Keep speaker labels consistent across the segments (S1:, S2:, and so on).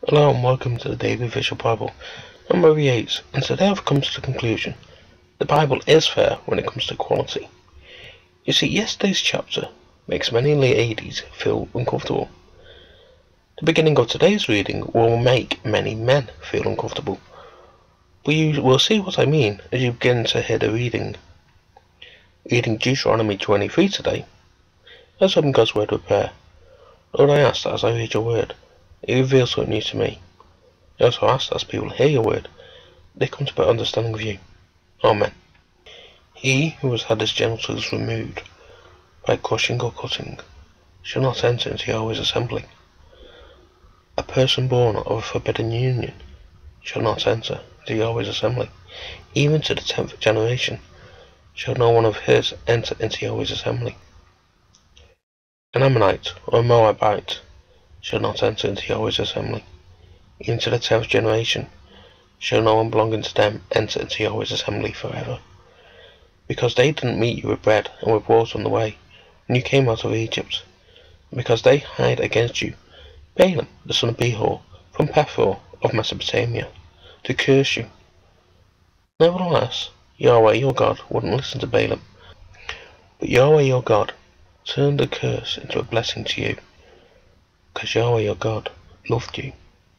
S1: Hello and welcome to the Daily Visual Bible. I'm Robbie Yates, and today I've come to the conclusion the Bible is fair when it comes to equality. You see, yesterday's chapter makes many ladies feel uncomfortable. The beginning of today's reading will make many men feel uncomfortable. But you will see what I mean as you begin to hear the reading. Reading Deuteronomy 23 today. Let's open God's word with prayer. Lord, I ask that as I read your word, it reveals something new to me. I also ask that as people hear your word, they come to a better understanding of you. Amen. He who has had his genitals removed by crushing or cutting shall not enter into Yahweh's assembly. A person born of a forbidden union shall not enter into Yahweh's assembly. Even to the 10th generation shall no one of his enter into Yahweh's assembly. An Ammonite or a Moabite shall not enter into Yahweh's assembly. Even to the 10th generation shall no one belonging to them enter into Yahweh's assembly forever. Because they didn't meet you with bread and with water on the way when you came out of Egypt, and because they hired against you Balaam the son of Behor from Pethor of Mesopotamia to curse you. Nevertheless, Yahweh your God wouldn't listen to Balaam, but Yahweh your God turned the curse into a blessing to you, because Yahweh your God loved you.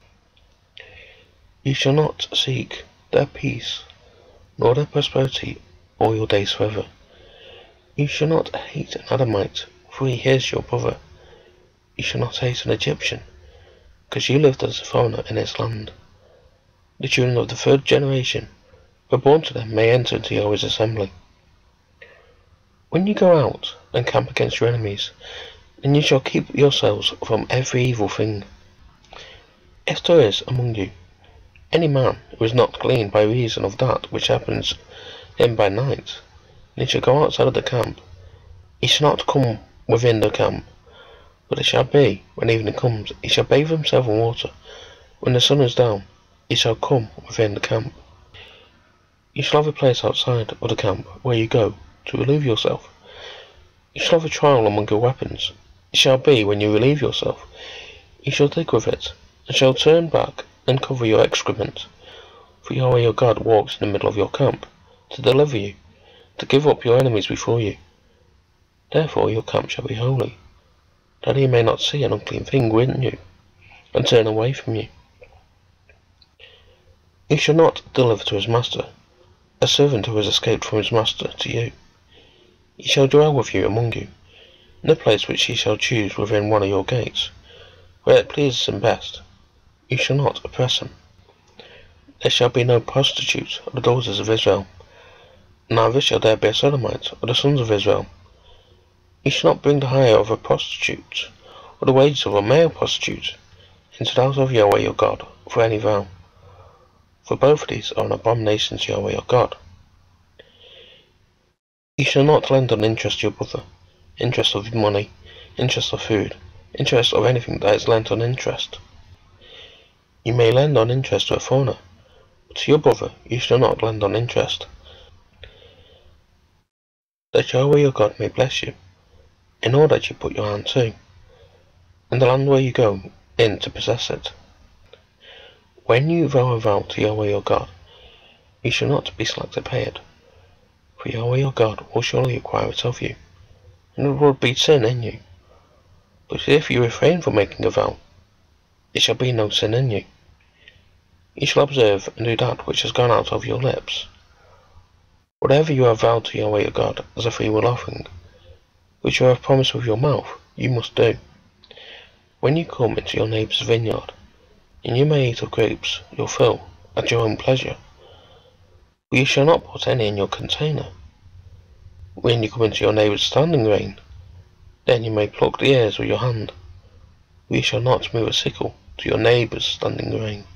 S1: You shall not seek their peace, nor their prosperity all your days forever. You shall not hate an Adamite, for he is your brother. You shall not hate an Egyptian, because you lived as a foreigner in his land. The children of the 3rd generation who are born to them may enter into Yahweh's assembly. When you go out and camp against your enemies, then you shall keep yourselves from every evil thing. If there is among you any man who is not clean by reason of that which happens him by night, then he shall go outside of the camp. He shall not come within the camp, but it shall be, when evening comes, he shall bathe himself in water. When the sun is down, he shall come within the camp. You shall have a place outside of the camp where you go to relieve yourself. You shall have a trial among your weapons. It shall be, when you relieve yourself, you shall dig with it, and shall turn back and cover your excrement. For Yahweh your God walks in the middle of your camp, to deliver you, to give up your enemies before you. Therefore your camp shall be holy, that he may not see an unclean thing within you, and turn away from you. You shall not deliver to his master a servant who has escaped from his master to you. He shall dwell with you among you, in the place which he shall choose within one of your gates, where it pleases him best. You shall not oppress him. There shall be no prostitute of the daughters of Israel, neither shall there be a Sodomite of the sons of Israel. You shall not bring the hire of a prostitute, or the wages of a male prostitute, into the house of Yahweh your God for any vow. For both of these are an abomination to Yahweh your God. You shall not lend on interest to your brother, interest of money, interest of food, interest of anything that is lent on interest. You may lend on interest to a foreigner, but to your brother you shall not lend on interest, that Yahweh your God may bless you, in all that you put your hand to, in the land where you go in to possess it. When you vow a vow to Yahweh your God, you shall not be slack to pay it, for Yahweh your God will surely require it of you, and it will be sin in you. But if you refrain from making a vow, it shall be no sin in you. You shall observe and do that which has gone out of your lips. Whatever you have vowed to Yahweh your God as a freewill offering, which you have promised with your mouth, you must do. When you come into your neighbour's vineyard, and you may eat of grapes your fill at your own pleasure, but you shall not put any in your container. When you come into your neighbour's standing grain, then you may pluck the ears with your hand, but you shall not move a sickle to your neighbour's standing grain.